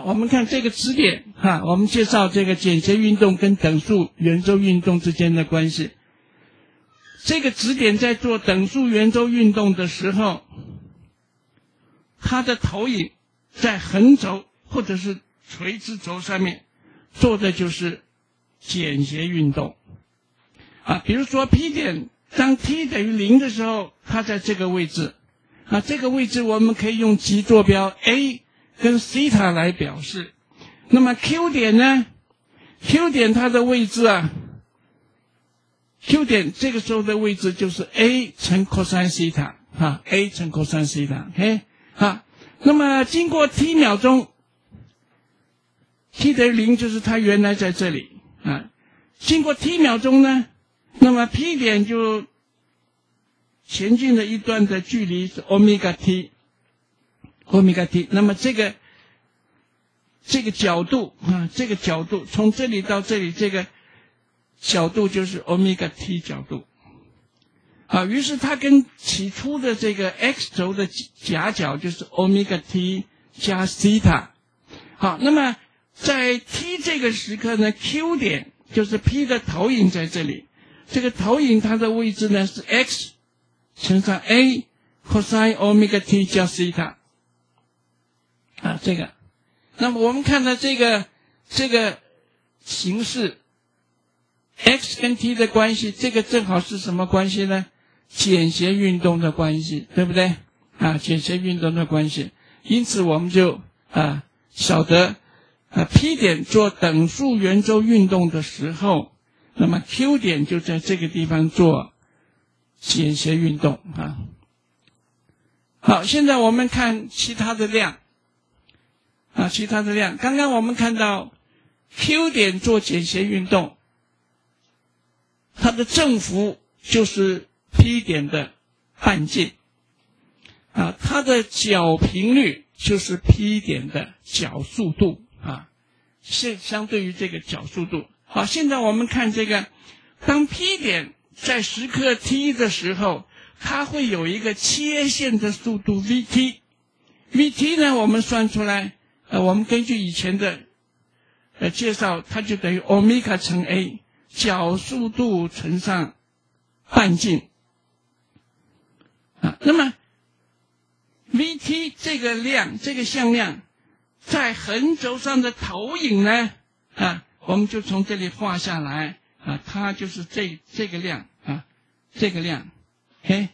我们看这个指点我们介绍这个简谐运动跟等速圆周运动之间的关系。这个指点在做等速圆周运动的时候，它的投影在横轴或者是垂直轴上面做的就是简谐运动比如说 P 点当 t 等于0的时候，它在这个位置这个位置我们可以用极坐标 a 跟西塔来表示。那么 Q 点呢 ？Q 点它的位置Q 点这个时候的位置就是 a 乘 cosine 西塔a 乘 cosine 西塔 OK 那么经过 t 秒钟 t 等于0就是它原来在这里经过 t 秒钟呢，那么 P 点就前进了一段的距离是 omega t， 那么这个角度这个角度从这里到这里，这个角度就是 omega t 角度于是它跟起初的这个 x 轴的夹角就是 omega t 加西塔那么在 t 这个时刻呢 Q 点就是 P 的投影在这里，这个投影它的位置呢是 x 乘上 a cosine omega t 加西塔这个。那么我们看到这个形式 x 跟 t 的关系，这个正好是什么关系呢？简谐运动的关系，对不对简谐运动的关系。因此我们就晓得P 点做等速圆周运动的时候，那么 Q 点就在这个地方做简谐运动好，现在我们看其他的量刚刚我们看到 Q 点做简谐运动，它的振幅就是 P 点的半径它的角频率就是 P 点的角速度相对于这个角速度。好，现在我们看这个，当 P 点在时刻 t 的时候，它会有一个切线的速度 vt 呢我们算出来我们根据以前的介绍，它就等于 omega 乘 a 角速度乘上半径那么 vt 这个量这个向量在横轴上的投影呢我们就从这里画下来它就是这个量这个量OK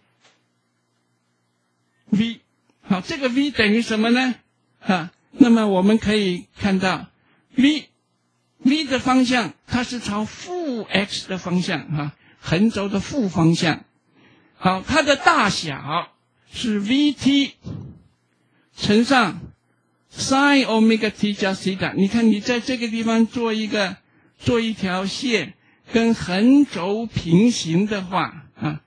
v 好，这个 v 等于什么呢那么我们可以看到 v 的方向它是朝负 x 的方向横轴的负方向。好，它的大小是 vt 乘上 sin omega t 加西塔。你看你在这个地方做一条线跟横轴平行的话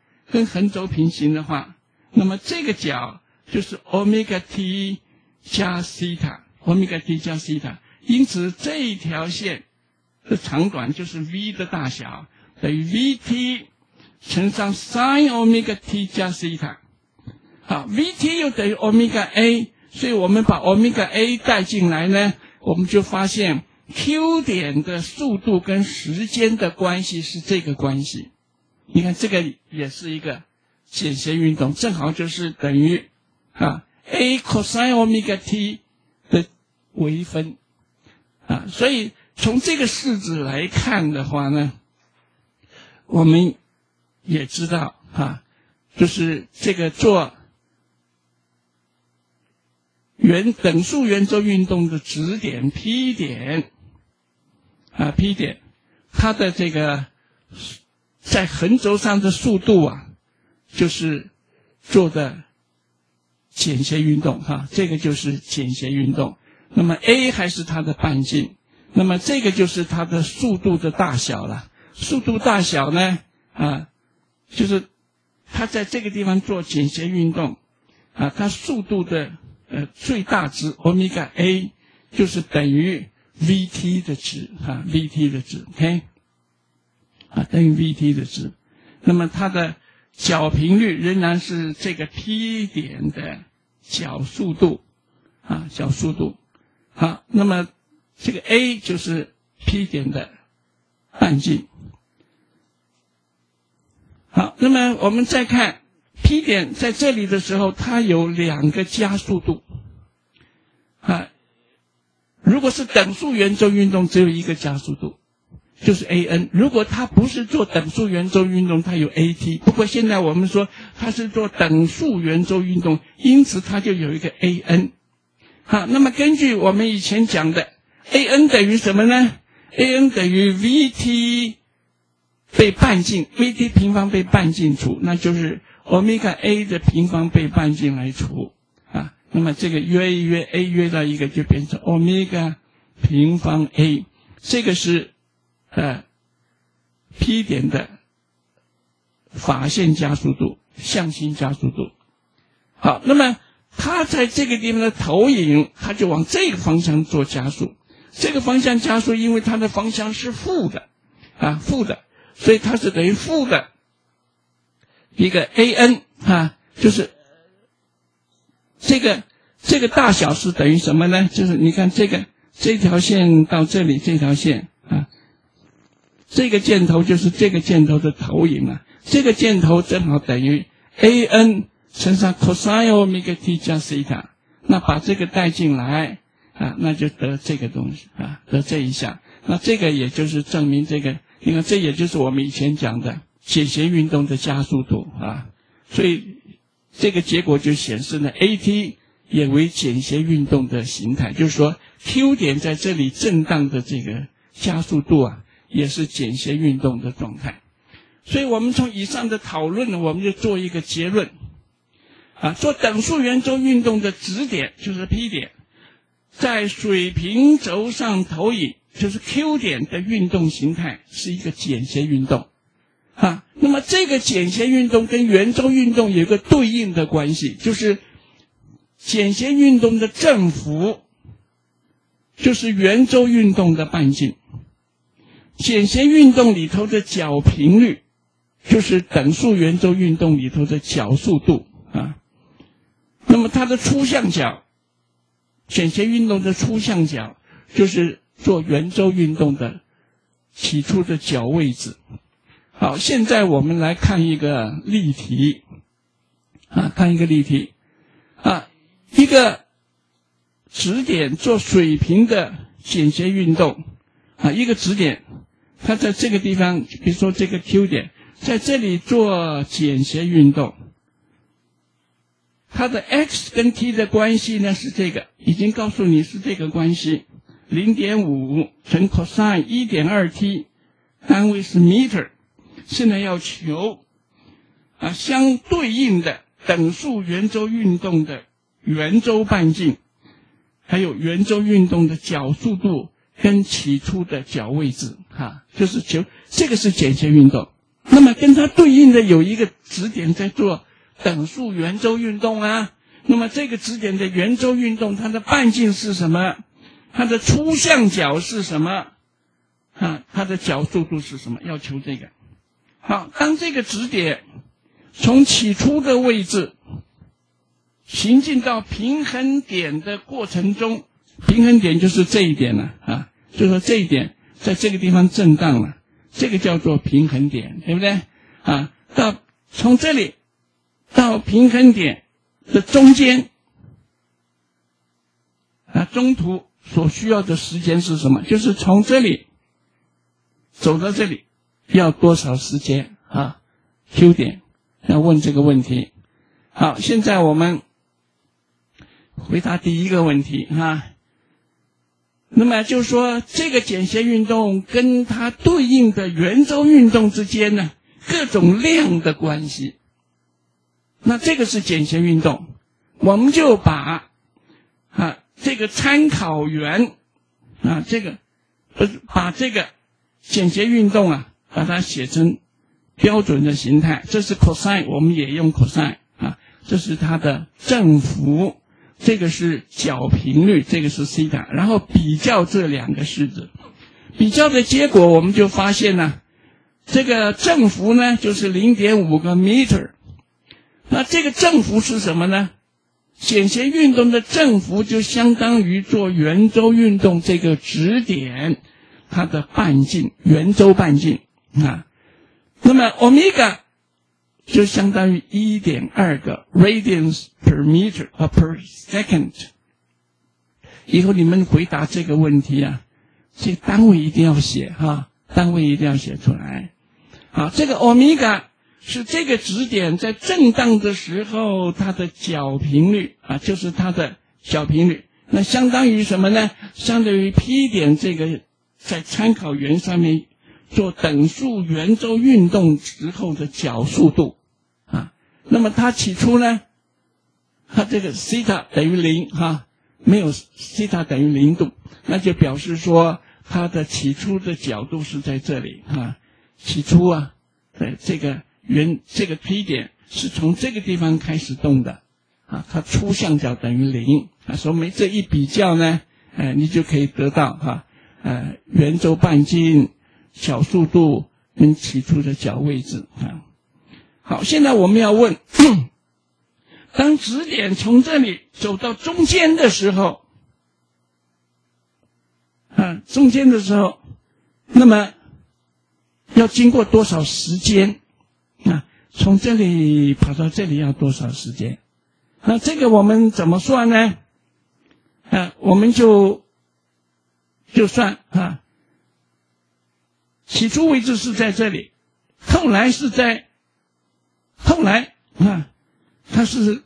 那么这个角就是 omega t 加西塔因此这一条线的长短就是 v 的大小等于 vt 乘上 sin omega t 加西塔。好， vt 又等于 omega a， 所以我们把 omega a 带进来呢，我们就发现 Q 点的速度跟时间的关系是这个关系。你看这个也是一个简谐运动，正好就是等于a cosine omega t 的微分所以从这个式子来看的话呢，我们也知道就是这个做等速圆周运动的指点 P 点它的这个在横轴上的速度就是做的简谐运动这个就是简谐运动。那么 a 还是它的半径，那么这个就是它的速度的大小了。速度大小呢就是它在这个地方做简谐运动它速度的最大值 omega a 就是等于 vt 的值vt 的值 OK 等于 vt 的值。那么它的角频率仍然是这个 P 点的角速度角速度好，那么这个 A 就是 P 点的半径。好，那么我们再看 P 点在这里的时候，它有2个加速度。如果是等速圆周运动，只有一个加速度，就是 AN。如果它不是做等速圆周运动，它有 AT。不过现在我们说它是做等速圆周运动，因此它就有一个 AN。好，那么根据我们以前讲的 AN 等于什么呢？ AN 等于 VT 被半径 VT 平方被半径除，那就是欧米伽 A 的平方被半径来除啊。那么这个约一约 A 约到一个就变成欧米伽平方 A， 这个是P 点的法线加速度，向心加速度。好，那么它在这个地方的投影，它就往这个方向做加速。这个方向加速，因为它的方向是负的，所以它是等于负的一个 AN 就是这个大小是等于什么呢？就是你看这条线到这里，这条线这个箭头就是这个箭头的投影这个箭头正好等于 AN 乘上 cosine omega t 加西塔，那把这个带进来那就得这个东西得这一项。那这个也就是证明这个，你看这也就是我们以前讲的简谐运动的加速度所以这个结果就显示呢 AT 也为简谐运动的形态，就是说 Q 点在这里震荡的这个加速度也是简谐运动的状态。所以我们从以上的讨论呢，我们就做一个结论做等速圆周运动的指点就是 P 点，在水平轴上投影就是 Q 点的运动形态是一个简谐运动那么这个简谐运动跟圆周运动有一个对应的关系，就是简谐运动的振幅就是圆周运动的半径，简谐运动里头的角频率就是等速圆周运动里头的角速度那么它的初向角，简谐运动的初向角就是做圆周运动的起初的角位置。好，现在我们来看一个例题一个指点做水平的简谐运动一个指点它在这个地方，比如说这个 Q 点在这里做简谐运动，它的 x 跟 t 的关系呢是这个，已经告诉你是这个关系 0.5 乘 cosine 1.2t 单位是 meter。现在要求相对应的等速圆周运动的圆周半径，还有圆周运动的角速度跟起初的角位置就是求这个是简谐运动。那么跟它对应的有一个指点在做等速圆周运动那么这个指点的圆周运动它的半径是什么？它的初向角是什么它的角速度是什么？要求这个。好，当这个指点从起初的位置行进到平衡点的过程中，平衡点就是这一点就是说这一点在这个地方震荡了，这个叫做平衡点，对不对从这里到平衡点的中间中途所需要的时间是什么？就是从这里走到这里要多少时间Q 点要问这个问题。好，现在我们回答第一个问题那么就是说这个简谐运动跟它对应的圆周运动之间呢各种量的关系，那这个是简谐运动，我们就把这个参考圆把这个简谐运动把它写成标准的形态，这是 cosine， 我们也用 cosine 这是它的振幅，这个是角频率，这个是西塔，然后比较这两个式子，比较的结果我们就发现这个振幅呢就是 0.5 个 meter。那这个振幅是什么呢？ 显弦运动的振幅就相当于做圆周运动这个指点它的半径，圆周半径啊。那么欧米伽就相当于 1.2 个 radians per meter per second。以后你们回答这个问题啊，这个单位一定要写哈，单位一定要写出来。好，这个欧米伽是这个指点在震荡的时候它的角频率啊，就是它的角频率。那相当于什么呢？相当于 P 点这个在参考圆上面做等速圆周运动时候的角速度啊。那么它起初呢，它这个西塔等于0哈，没有西塔等于0度，那就表示说它的起初的角度是在这里啊。起初啊，这个这个 P 点是从这个地方开始动的啊，它初向角等于0啊，说明这一比较呢，你就可以得到哈，圆周半径、角速度跟起初的角位置啊。好，现在我们要问，当指点从这里走到中间的时候，中间的时候，那么要经过多少时间啊？从这里跑到这里要多少时间？那这个我们怎么算呢？我们就算啊，起初位置是在这里，后来它是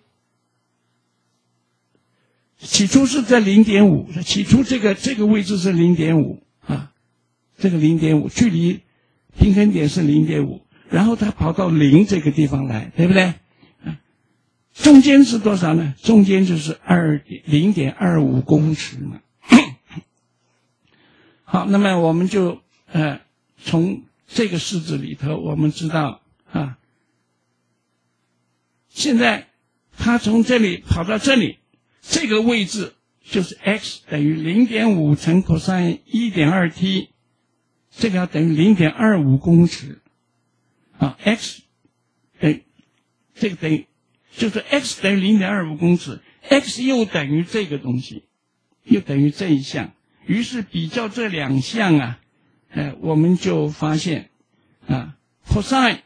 起初是在 0.5， 起初这个位置是 0.5 啊，这个 0.5 距离平衡点是 0.5， 然后它跑到0这个地方来，对不对？中间是多少呢？中间就是 0.25 公尺嘛。好，那么我们就从这个式子里头我们知道啊，现在它从这里跑到这里，这个位置就是 x 等于 0.5 乘 cosine 1.2t， 这个要等于 0.25 公尺啊。x 这个等于就是 x 等于 0.25 公尺， x 又等于这个东西，又等于这一项。于是比较这两项啊，我们就发现啊 cosine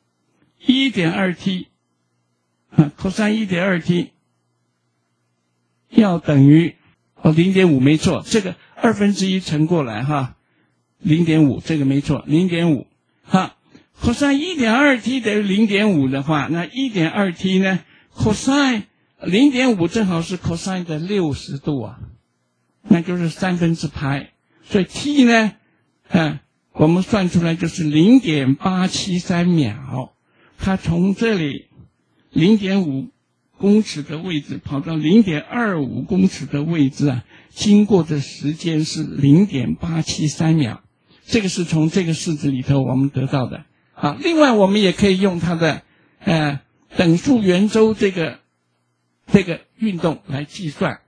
1.2t 啊 cosine 1.2t 要等于0.5， 没错，这个1/2乘过来哈， 0.5 这个没错， 0.5 哈。cosine 1.2t 等于 0.5 的话，那 1.2t 呢 cosine 0.5 正好是 cosine 的60度啊，那就是1/3，所以 t 呢我们算出来就是 0.873 秒。它从这里 0.5 公尺的位置跑到 0.25 公尺的位置啊，经过的时间是 0.873 秒。这个是从这个式子里头我们得到的。好，另外我们也可以用它的等速圆周这个运动来计算。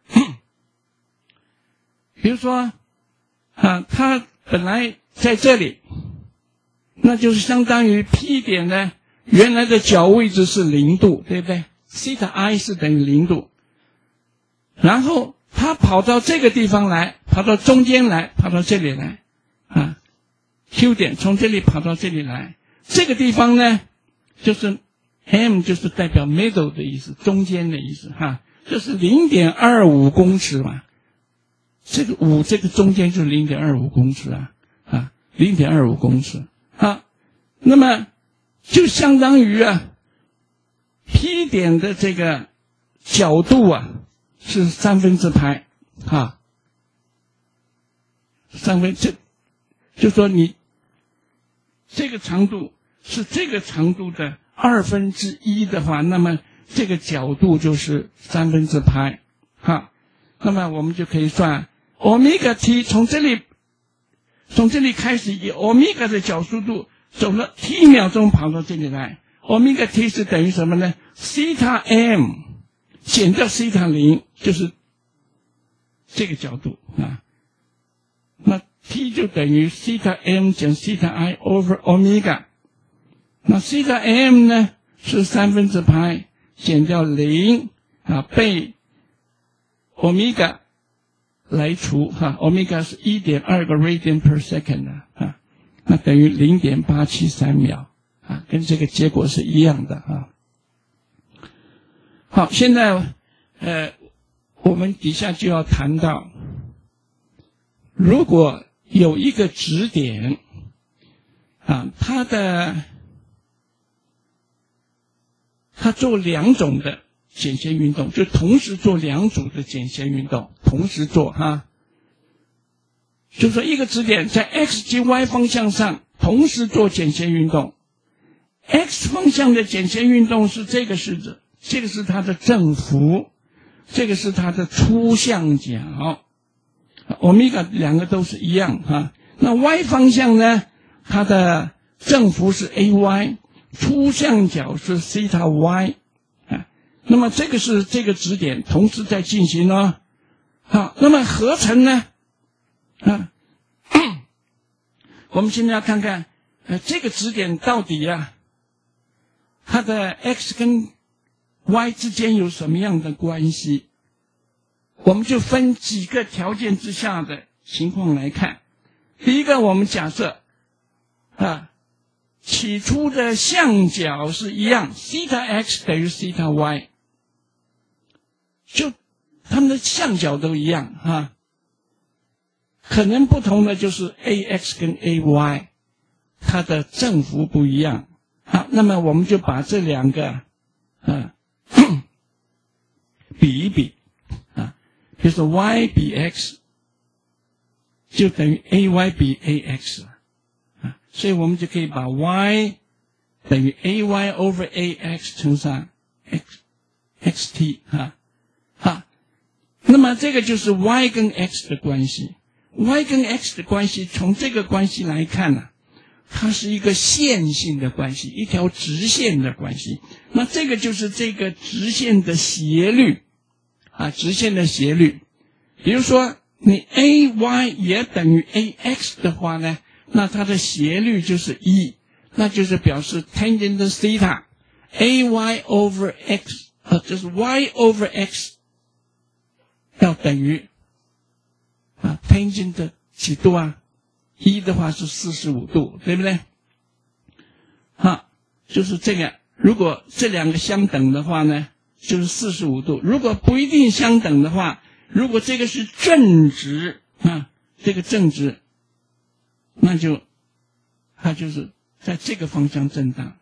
比如说它本来在这里，那就是相当于 P 点呢原来的角位置是0度，对不对？西塔 i 是等于0度，然后它跑到这个地方来，跑到中间来，跑到这里来啊 ，Q 点从这里跑到这里来，这个地方呢就是 M 就是代表 middle 的意思，中间的意思哈，这是 0.25 公尺嘛，这个5这个中间就是 0.25 公尺啊 0.25 公尺啊，那么就相当于P 点的这个角度是1/3啊就说你这个长度是这个长度的1/2的话，那么这个角度就是1/3啊。那么我们就可以算欧米伽 t 从这里开始，以欧米伽的角速度走了 t 秒钟跑到这里来，欧米伽 t 是等于什么呢？西塔 m 减掉西塔0就是这个角度啊。那 t 就等于西塔 m 减西塔 i over 欧米伽。那西塔 m 呢是1/3减掉0 被欧米伽来除欧米伽是 1.2 个 radian per second 那等于 0.873 秒跟这个结果是一样的好，现在我们底下就要谈到，如果有一个质点它做两种的剪线运动，就同时做两组的剪线运动，同时做就是说一个质点在 x 及 y 方向上同时做剪线运动。x 方向的剪线运动是这个式子，这个是它的正幅，这个是它的粗向角，欧米伽两个都是一样那 y 方向呢，它的正幅是 ay， 粗向角是 theta y那么这个是这个质点同时在进行好，那么合成呢我们现在要看看这个质点到底它的 x 跟 y 之间有什么样的关系。我们就分几个条件之下的情况来看。第一个，我们假设起初的向角是一样 theta x 等于 theta y， 就它们的向角都一样可能不同的就是 ax 跟 ay 它的正幅不一样。好，那么我们就把这两个比一比比如说 y 比 x 就等于 ay 比 ax 所以我们就可以把 y 等于 ay over ax 乘上 xt 那么这个就是 y 跟 x 的关系。y 跟 x 的关系，从这个关系来看它是一个线性的关系，一条直线的关系。那这个就是这个直线的斜率直线的斜率。比如说你 ay 也等于 ax 的话呢，那它的斜率就是1，那就是表示 tangent theta ay over x 就是 y over x 要等于tangent 几度1的话是45度，对不对？就是这个，如果这两个相等的话呢，就是45度。如果不一定相等的话，如果这个是正值这个正值，那就它就是在这个方向震荡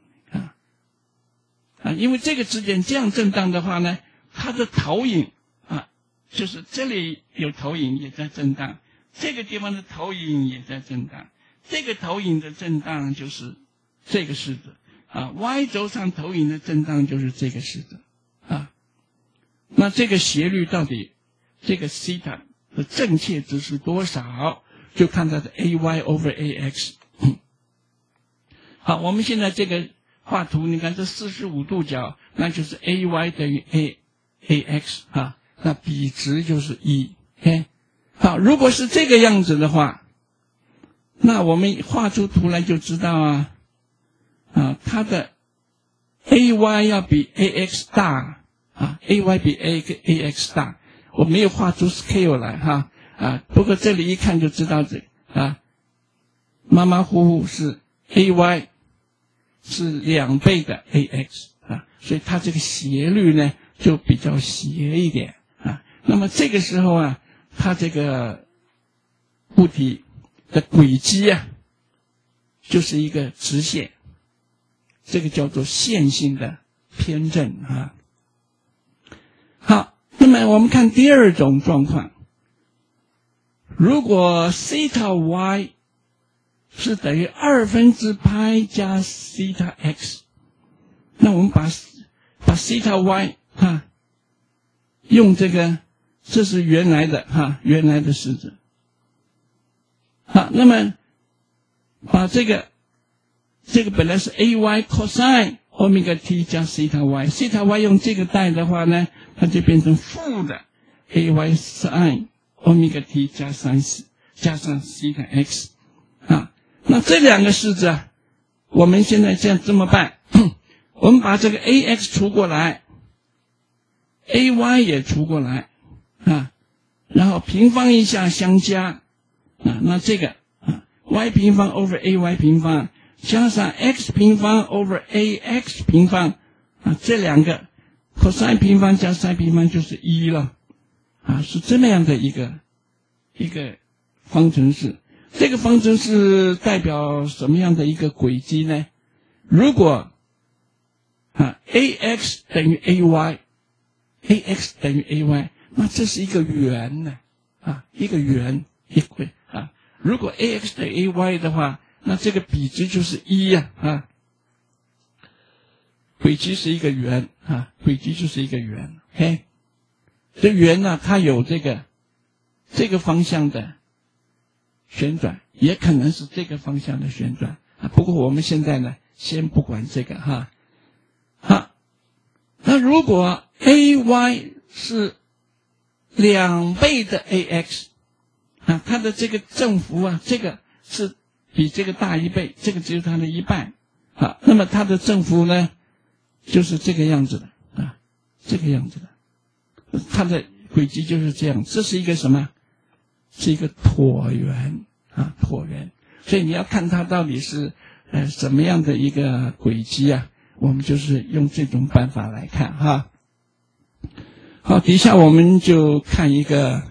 因为这个质点这样震荡的话呢，它的投影就是这里有投影也在震荡，这个地方的投影也在震荡，这个投影的震荡就是这个式子y 轴上投影的震荡就是这个式子那这个斜率到底这个 theta 的正确值是多少，就看它的 ay over ax 好，我们现在这个画图，你看这45度角，那就是 ay 等于 ax 那比值就是1好，如果是这个样子的话，那我们画出图来就知道它的 ay 要比 ax 大ay 比 ax 大。我没有画出 scale 来不过这里一看就知道这马马虎虎是 ay 是2倍的 ax 所以它这个斜率呢就比较斜一点那么这个时候它这个物体的轨迹就是一个直线，这个叫做线性的偏振好，那么我们看第二种状况，如果 theta y 是等于2/π加 theta x， 那我们把 theta y 用这个，这是原来的式子那么把这个本来是 ay cosine omega t 加 theta y，theta y 用这个代的话呢，它就变成负的 ay sin omega t 加上 theta x 那这两个式子我们现在这么办我们把这个 ax 除过来 ay 也除过来啊，然后平方一下相加啊，那这个啊 y 平方 over ay 平方加上 x 平方 over ax 平方啊，这两个 cosine 平方加 sin 平方就是1了啊，是这么样的一个方程式。这个方程式代表什么样的一个轨迹呢？如果ax 等于 ay，ax 等于 ay， 那这是一个圆呢一个圆如果 ax 等于 ay 的话，那这个比值就是1轨迹是一个圆轨迹就是一个圆。OK， 这圆呢，它有这个方向的旋转，也可能是这个方向的旋转不过我们现在呢，先不管这个好，那如果 ay 是2倍的 ax 它的这个正负这个是比这个大1倍，这个只有它的1半那么它的正负呢，就是这个样子的这个样子的，它的轨迹就是这样。这是一个什么？是一个椭圆椭圆。所以你要看它到底是什么样的一个轨迹我们就是用这种办法来看好，底下我们就看一个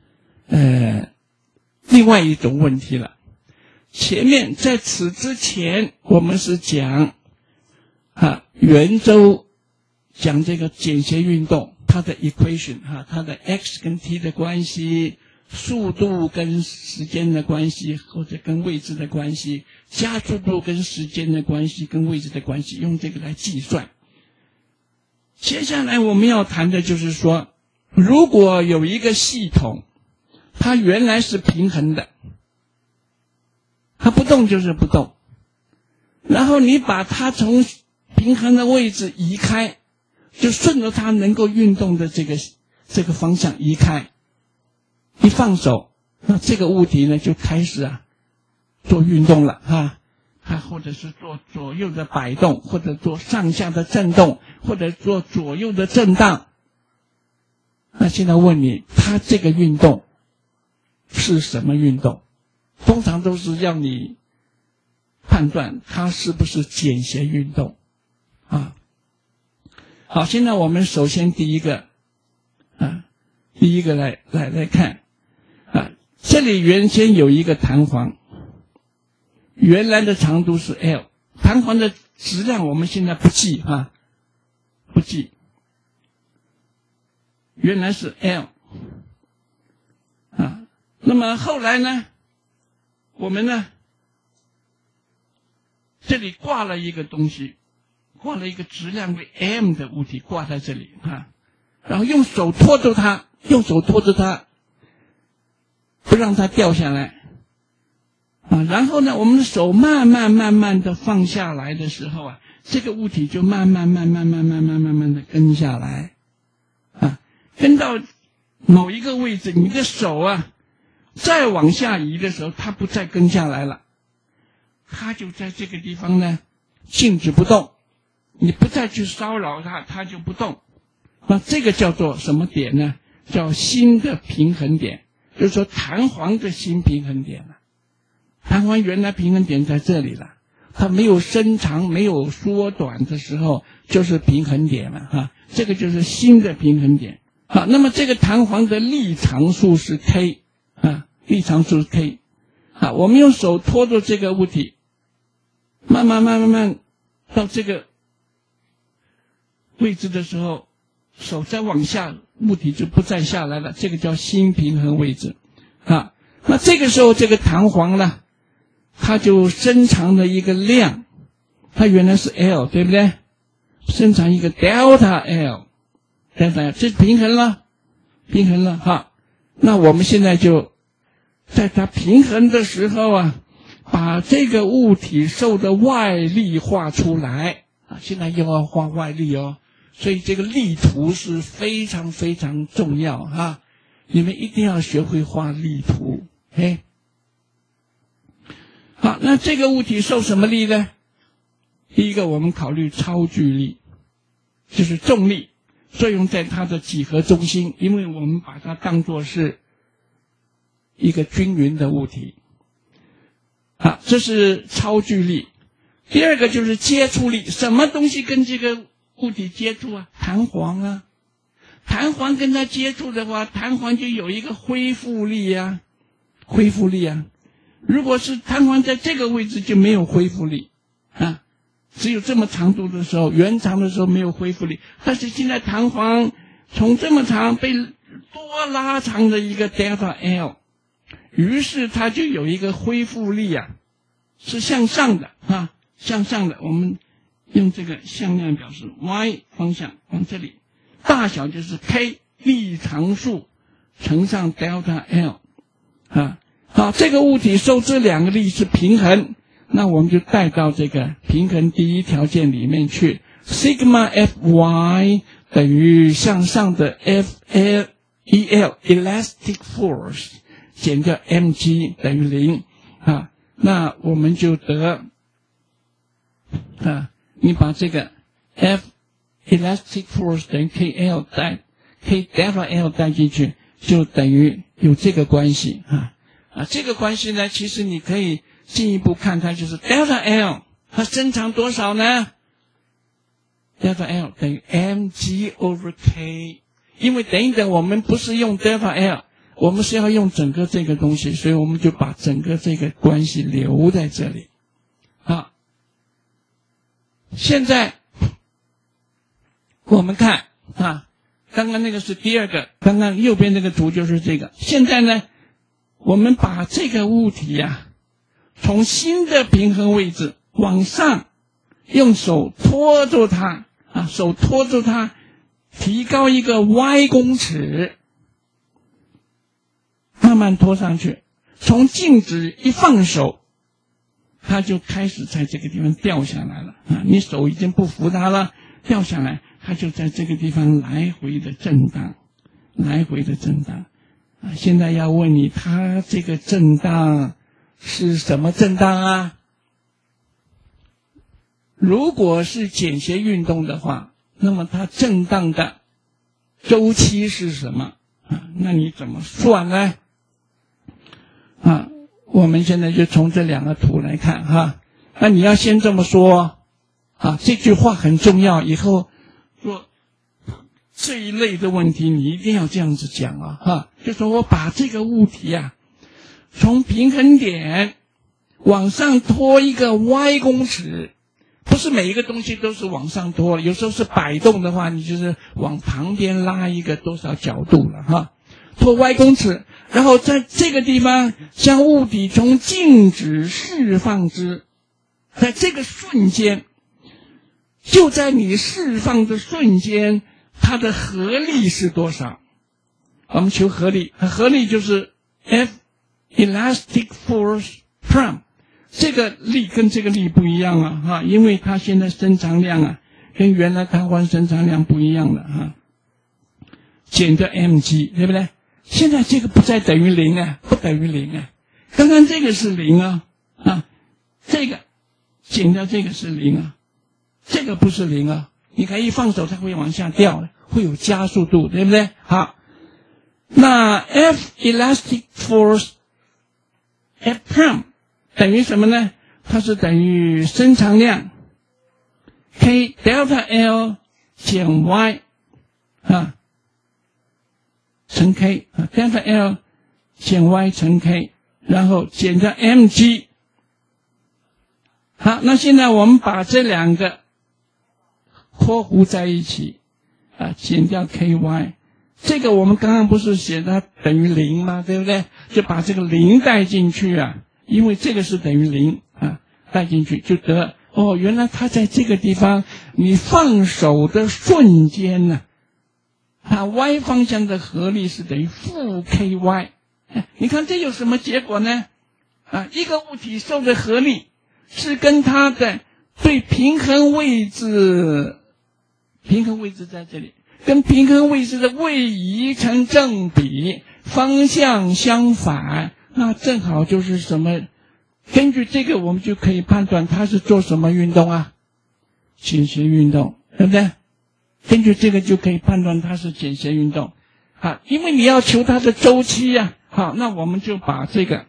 另外一种问题了。前面在此之前我们是讲圆周，讲这个简谐运动它的 equation 它的 x 跟 t 的关系，速度跟时间的关系，或者跟位置的关系，加速度跟时间的关系，跟位置的关系，用这个来计算。接下来我们要谈的就是说，如果有一个系统它原来是平衡的，它不动就是不动，然后你把它从平衡的位置移开，就顺着它能够运动的这个方向移开，一放手，那这个物体呢就开始做运动了或者是做左右的摆动，或者做上下的震动，或者做左右的震荡。那现在问你，它这个运动是什么运动？通常都是让你判断它是不是简谐运动好，现在我们首先第一个来看这里原先有一个弹簧，原来的长度是 L， 弹簧的质量我们现在不记不记，原来是 L那么后来呢，我们呢这里挂了一个东西，挂了一个质量为 m 的物体挂在这里然后用手托着它，不让它掉下来然后呢，我们的手慢慢的放下来的时候这个物体就慢慢的跟下来跟到某一个位置，你的手再往下移的时候，它不再跟下来了，它就在这个地方呢静止不动，你不再去骚扰它，它就不动。那这个叫做什么点呢？叫新的平衡点，就是说弹簧的新平衡点了。弹簧原来平衡点在这里了，它没有伸长没有缩短的时候就是平衡点了这个就是新的平衡点。好，那么这个弹簧的力常数是 k 力常数是 k 我们用手托着这个物体，慢慢到这个位置的时候，手再往下，物体就不再下来了，这个叫新平衡位置那这个时候这个弹簧呢，它就伸长了一个量，它原来是 L 对不对？伸长一个 delta L， 这平衡了那我们现在就在它平衡的时候把这个物体受的外力画出来现在又要画外力所以这个力图是非常非常重要你们一定要学会画力图好，那这个物体受什么力呢？第一个我们考虑超距力，就是重力。 作用在它的几何中心，因为我们把它当作是一个均匀的物体。这是超距力。第二个就是接触力，什么东西跟这个物体接触啊？弹簧啊，弹簧跟它接触的话，弹簧就有一个恢复力啊，恢复力啊。如果是弹簧在这个位置就没有恢复力啊，只有这么长度的时候，原长的时候没有恢复力。但是现在弹簧从这么长被多拉长的一个 delta L， 于是它就有一个恢复力啊，是向上的啊，向上的。我们用这个向量表示 y 方向往这里，大小就是 k 力常数乘上 delta L 啊。好，这个物体受这两个力是平衡，那我们就带到这个平衡第一条件里面去。sigma Fy 等于向上的 FL elastic force 减掉 mg 等于0啊，那我们就得你把这个 F elastic force 等于 KL 带 K delta L 带进去，就等于有这个关系这个关系呢，其实你可以进一步看，它就是 delta L 它伸长多少呢？ delta L 等于 mg over k， 因为等一等我们不是用 delta L， 我们是要用整个这个东西，所以我们就把整个这个关系留在这里。好，现在我们看刚刚那个是第二个，刚刚右边这个图就是这个。现在呢，我们把这个物体从新的平衡位置往上，用手托住它手托住它，提高一个 y 公尺，慢慢拖上去。从静止一放手，它就开始在这个地方掉下来了你手已经不扶它了，掉下来，它就在这个地方来回的震荡，来回的震荡现在要问你，它这个震荡是什么震荡啊？如果是简谐运动的话，那么它震荡的周期是什么那你怎么算呢？我们现在就从这两个图来看那你要先这么说这句话很重要，以后说这一类的问题你一定要这样子讲就说我把这个物体从平衡点往上拖一个 y 公尺，不是每一个东西都是往上拖，有时候是摆动的话，你就是往旁边拉一个多少角度了拖 y 公尺，然后在这个地方将物体从静止释放之，在这个瞬间，就在你释放的瞬间，它的合力是多少？我们求合力，合力就是 F elastic force prime， 这个力跟这个力不一样因为它现在伸长量跟原来弹簧伸长量不一样了减掉 mg， 对不对？现在这个不再等于0不等于0刚刚这个是0这个减掉这个是0这个不是0你看一放手它会往下掉，会有加速度，对不对？好，那 F elastic force F prime 等于什么呢？它是等于伸长量 K delta L 减 Y 乘 K delta L 减 Y 乘 K， 然后减掉 mg。 好，那现在我们把这两个括弧在一起减掉 ky， 这个我们刚刚不是写它等于0吗？对不对？就把这个0带进去因为这个是等于0带进去就得原来它在这个地方，你放手的瞬间y 方向的合力是等于负 ky。 你看这有什么结果呢？一个物体受的合力是跟它的对平衡位置在这里，跟平衡位置的位移成正比，方向相反，那正好就是什么？根据这个我们就可以判断它是做什么运动简谐运动，对不对？ 根据这个就可以判断它是简谐运动。啊，因为你要求它的周期呀，好，那我们就把这个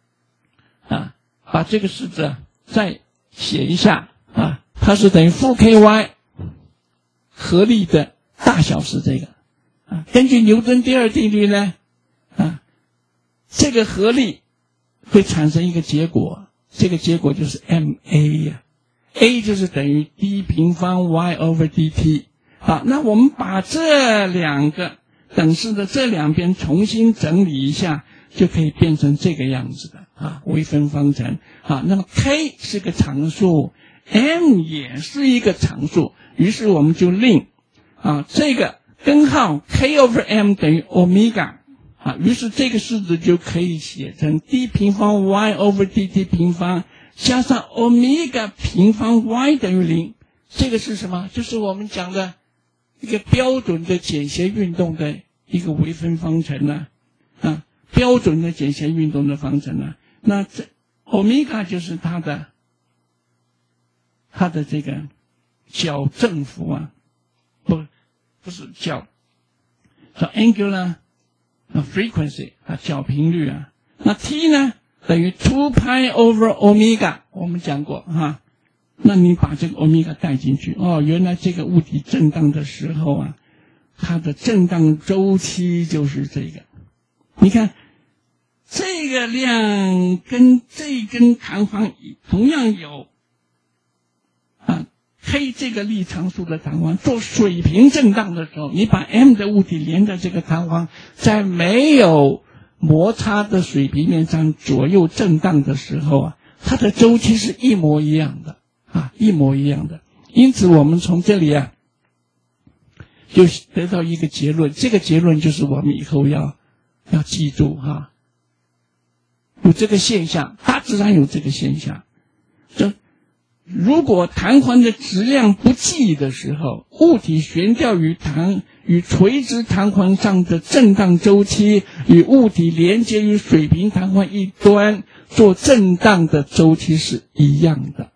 把这个式子再写一下啊，它是等于负 ky 合力的大小是这个啊。根据牛顿第二定律呢，这个合力会产生一个结果，这个结果就是 ma 呀，a 就是等于 d 平方 y over dt。好，那我们把这两个等式的这两边重新整理一下，就可以变成这个样子的啊，微分方程。好，那么 k 是个常数 ，m 也是一个常数，于是我们就令这个根号 k over m 等于 omega 啊，于是这个式子就可以写成 d 平方 y over dt 平方加上 omega 平方 y 等于0。这个是什么？就是我们讲的一个标准的简谐运动的一个微分方程呢，标准的简谐运动的方程呢。那这欧米伽就是它的这个角振幅啊，不是角，angular frequency 角频率啊。那 t 呢等于 2 pi over omega， 我们讲过哈。那你把这个欧米伽带进去，原来这个物体震荡的时候啊，它的震荡周期就是这个。你看这个量跟这根弹簧同样有黑这个力常数的弹簧做水平震荡的时候，你把 m 的物体连在这个弹簧，在没有摩擦的水平面上左右震荡的时候啊，它的周期是一模一样的。一模一样的。因此我们从这里就得到一个结论，这个结论就是我们以后要记住有这个现象，大致上有这个现象。如果弹簧的质量不济的时候，物体悬吊与垂直弹簧上的震荡周期与物体连接于水平弹簧一端做震荡的周期是一样的。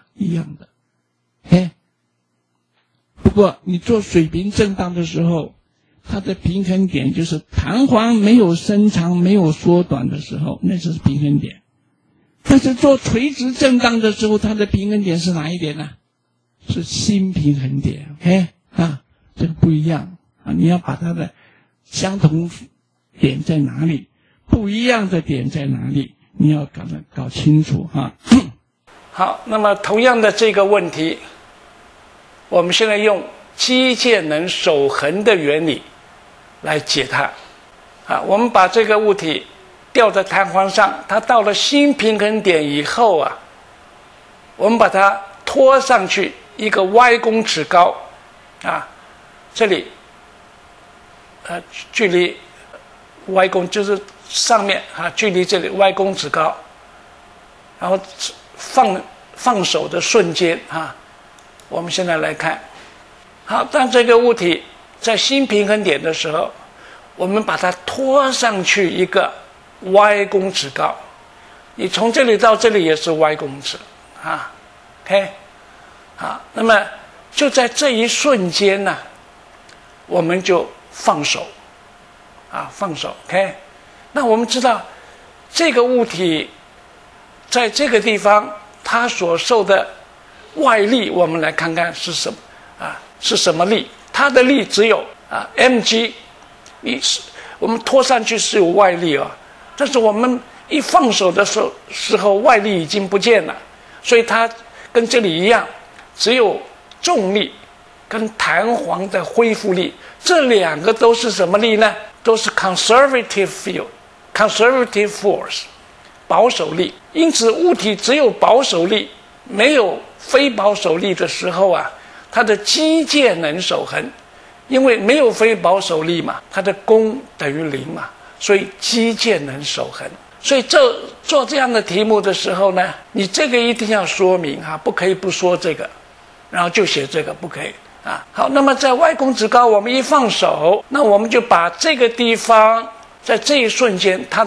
不过你做水平震荡的时候，它的平衡点就是弹簧没有伸长没有缩短的时候，那就是平衡点。但是做垂直震荡的时候，它的平衡点是哪一点呢？是新平衡点。这个不一样你要把它的相同点在哪里，不一样的点在哪里，你要搞清楚好，那么同样的这个问题，我们现在用机械能守恒的原理来解它。我们把这个物体吊在弹簧上，它到了新平衡点以后我们把它拖上去一个 y 公尺高这里距离 y 公就是上面距离这里 y 公尺高，然后放手的瞬间我们现在来看，好，当这个物体在新平衡点的时候，我们把它拖上去一个 y 公尺高，你从这里到这里也是 y 公尺OK， 好，那么就在这一瞬间呢，我们就放手放手 OK。 那我们知道这个物体在这个地方它所受的外力，我们来看看是什么是什么力。它的力只有mg， 我们拖上去是有外力但是我们一放手的时候外力已经不见了，所以它跟这里一样，只有重力跟弹簧的恢复力，这两个都是什么力呢？都是 conservative field、conservative force， 保守力。因此物体只有保守力没有非保守力的时候它的机械能守恒，因为没有非保守力嘛，它的功等于0嘛，所以机械能守恒。所以做这样的题目的时候呢，你这个一定要说明不可以不说这个，然后就写这个，不可以好，那么在y公尺高我们一放手，那我们就把这个地方在这一瞬间它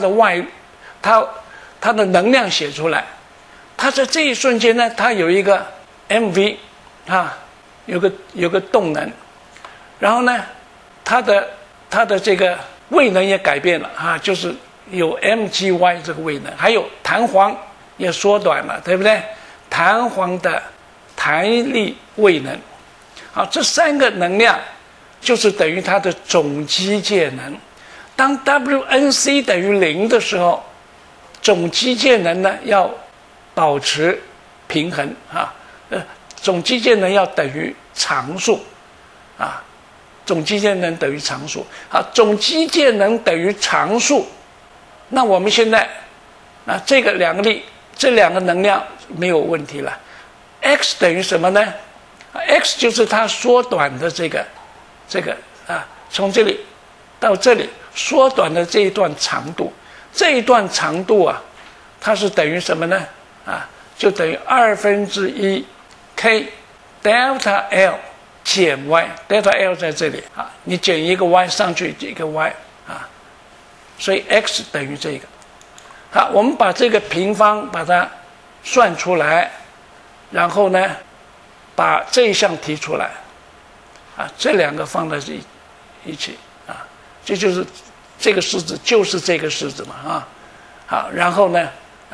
的能量写出来。它在这一瞬间呢，它有一个 mv有个动能， 然后呢，它的这个位能也改变了啊，就是有 mgy 这个位能，还有弹簧也缩短了，对不对？弹簧的弹力位能，好，这三个能量就是等于它的总机械能。当 WNc 等于0的时候，总机械能呢要保持平衡啊，总机械能要等于常数啊，总机械能等于常数。好，总机械能等于常数，那我们现在啊这个两个力，这两个能量没有问题了。x 等于什么呢 ？x 就是它缩短的这个啊，从这里到这里缩短的这一段长度，这一段长度啊，它是等于什么呢？啊，就等于1/2 k delta L 减 y，delta L 在这里啊，你减一个 y 上去一个 y 啊，所以 x 等于这个。好，我们把这个平方把它算出来，然后呢，把这一项提出来，啊，这两个放在一起啊，这就是这个式子，就是这个式子嘛啊。好，然后呢，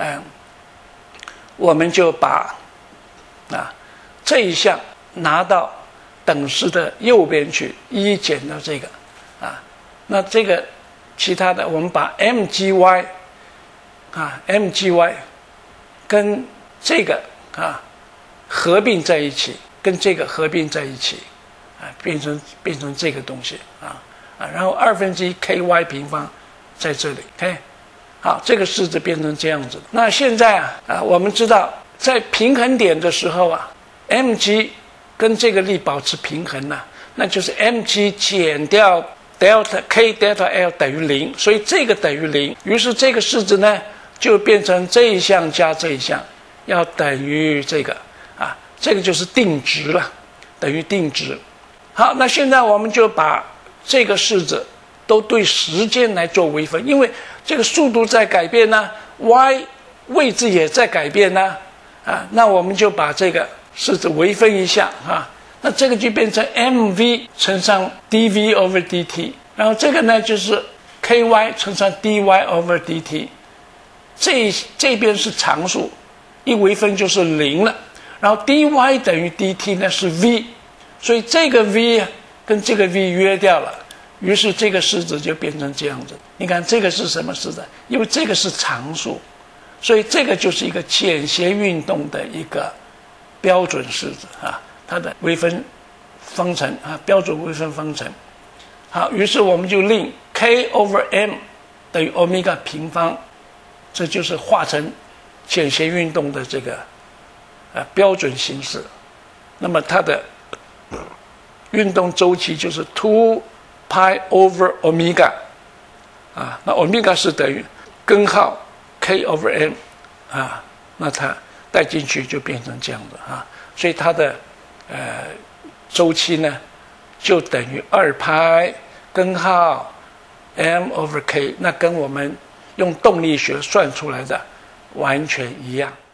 我们就把啊这一项拿到等式的右边去，一减到这个啊，那这个其他的我们把 mgy 啊 mgy 跟这个啊合并在一起，跟这个合并在一起啊，变成这个东西啊，然后1/2 ky 平方在这里 ，OK。好，这个式子变成这样子。那现在我们知道在平衡点的时候啊 ，mg 跟这个力保持平衡了，那就是 mg 减掉 delta k delta L 等于0，所以这个等于0。于是这个式子呢就变成这一项加这一项要等于这个啊，这个就是定值了，等于定值。好，那现在我们就把这个式子都对时间来做微分，因为这个速度在改变呢 ，y 位置也在改变呢，啊，那我们就把这个式子微分一下啊，那这个就变成 mv 乘上 dv over dt， 然后这个呢就是 ky 乘上 dy over dt， 这边是常数，一微分就是0了，然后 dy 等于 dt 呢是 v， 所以这个 v 跟这个 v 约掉了。于是这个式子就变成这样子。你看这个是什么式子？因为这个是常数，所以这个就是一个简谐运动的一个标准式子啊，它的微分方程啊，标准微分方程。好，于是我们就令 k over m 等于 omega 平方，这就是化成简谐运动的这个标准形式。那么它的运动周期就是2 pi over omega 啊，那 omega 是等于根号 k over m 啊，那它带进去就变成这样的啊，所以它的周期呢就等于2 pi 根号 m over k， 那跟我们用动力学算出来的完全一样。